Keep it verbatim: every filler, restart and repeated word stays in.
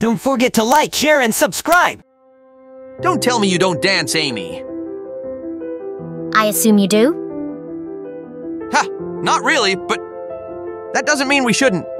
Don't forget to like, share, and subscribe! Don't tell me you don't dance, Amy. I assume you do? Ha! Not really, but that doesn't mean we shouldn't.